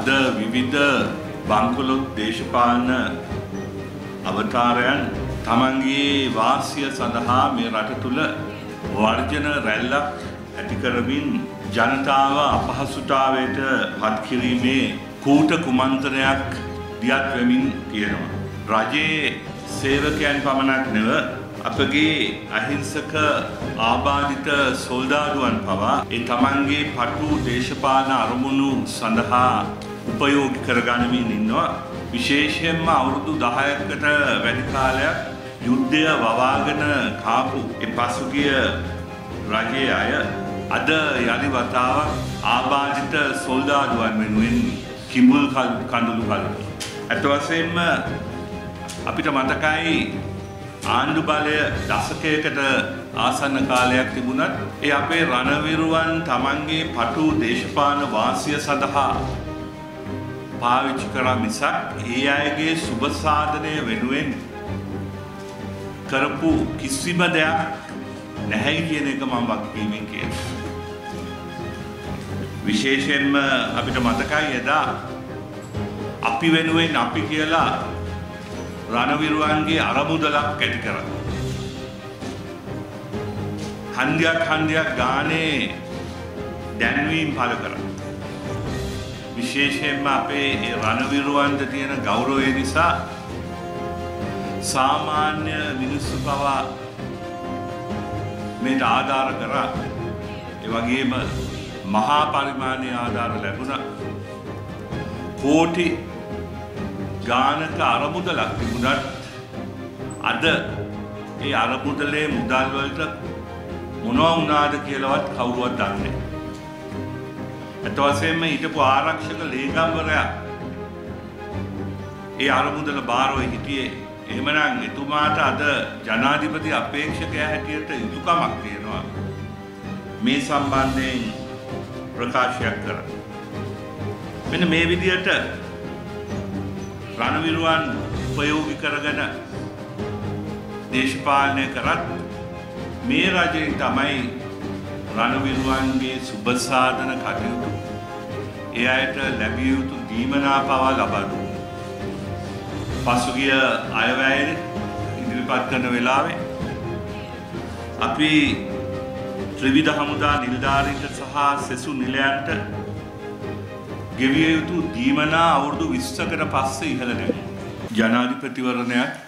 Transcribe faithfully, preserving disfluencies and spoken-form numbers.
අද විවිධ බංකොලොත් දේශපාලන අවතාරයන් තමන්ගේ වාසිය සඳහා මේ රට තුළ වර්ජන රැල්ලක් ඇති කරමින් ජනතාව අපහසුතාවයට පත් කිරීමේ කූට කුමන්ත්‍රණයක් දියත් වෙමින් තියෙනවා. රජයේ සේවකයන් පමණක් නෙව අපගේ අහිංසක ආබාධිත සොල්දාදුවන් පවා ඒ තමන්ගේ පටු දේශපාලන අරමුණු සඳහා උපයෝගී කරගනිමින් ඉන්නවා. විශේෂයෙන්ම අවුරුදු දහයකට වැඩි කාලයක් යුද්ධය වවාගෙන කාපු ඒ පසුගිය රජයේ අය අද යලි වතාවක් ආබාධිත සොල්දාදුවන් වෙනුවෙන් කිඹුල් කඳුළු ගලනවා. අත වශයෙන්ම අපිට මතකයි ආණ්ඩු බලය දශකයකට ආසන්න කාලයක් තිබුණත් ඒ අපේ රණවිරුවන් තමන්ගේ පටු දේශපාලන වාසිය සඳහා පාවිච්චි කරා මිසක් ඒ අයගේ සුබ සාධනය වෙනුවෙන් කරපු කිසිම දෙයක් නැහැ කියන එක මම වගකීමෙන් කියනවා. විශේෂයෙන්ම අපිට මතකයි එදා අපි වෙනුවෙන් අපි කියලා රණවිරුවන්ගේ අරමුදලක් ඇති කරා. හන්දියක් හන්දියක් ගානේ දැන්වීම් පළ කරා. විශේෂයෙන්ම අපේ ඒ රණවිරුවන්ට තියෙන ගෞරවය නිසා සාමාන්‍ය මිනිස්සු පවා මේට ආධාර කරා. ඒ වගේම මහා පරිමාණයේ ආධාර ලැබුණා. කෝටි ගානක අරමුදලක් තිබුණත් අද ඒ අරමුදලේ මුදල් වලට මොනවා වුණාද කියලාවත් කවුරුවත් දන්නේ නැහැ. අත වශයෙන්ම හිටපු ආරක්ෂක ලේකම්වරයා ඒ අරමුදල බාරව හිටියේ. එහෙමනම් එතුමාට අද ජනාධිපති අපේක්ෂකයා හැටියට යුතුයකමක් තියෙනවා මේ සම්බන්ධයෙන් ප්‍රකාශයක් කරන්න. මෙන්න මේ විදිහට රණවිරුවන් උපයෝගී කරගෙන දේශපාලනය කරත් මේ රජයෙන් තමයි රණවිරුවන්ගේ සුබ සාධන කටයුතු ඒ අයට ලැබිය යුතු දීමනා පවා ලබා දුන්නා. පසුගිය අයවැය ඉදිරිපත් කරන වෙලාවේ අපි ත්‍රිවිධ හමුදා නිලධාරීන්ට සහ සෙසු නිලයන්ට ගෙවිය යුතු දීමනා අවුරුදු විස්සකට පස්සේ ඉහළ නැගුණා. ජනාධිපතිවරණයක්